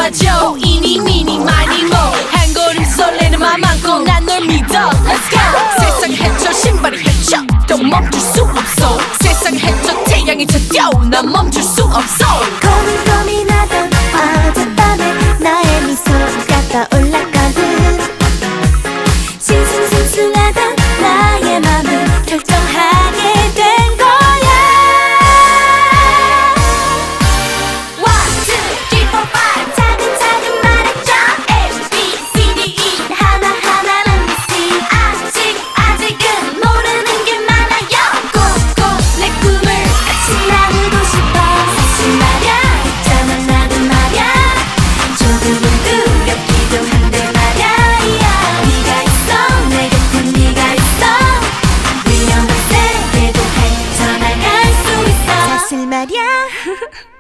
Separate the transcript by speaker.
Speaker 1: 맞아. 이니 미니 마니 모 한 걸음 설레는 맘 안고 난 널 믿어. Let's go. 세상을 헤쳐 신발이 헤쳐 또 멈출 수 없어. 세상을 헤쳐 태양이 쳐뛰어 난 멈출 수 없어.
Speaker 2: 고민하던 어젯밤에 나의 미소가 떠올랐거든. 싱숭생숭하던 나의 맘을 결정하게 된 거야. 1, 2, 3, 4, 5 차근차근 말해줘. A, B, C, D, E 하나하나는 미시. 아직은 모르는 게 많아요. 꼭 내 꿈을 같이 나누고 싶어. 사실 말야 있잖아 나는 말야 조금은 두렵기도 한데 말야. 네가 있어 내 곁엔 네가 있어 위험한 세계도 헤쳐나갈 수 있어. 사실 말야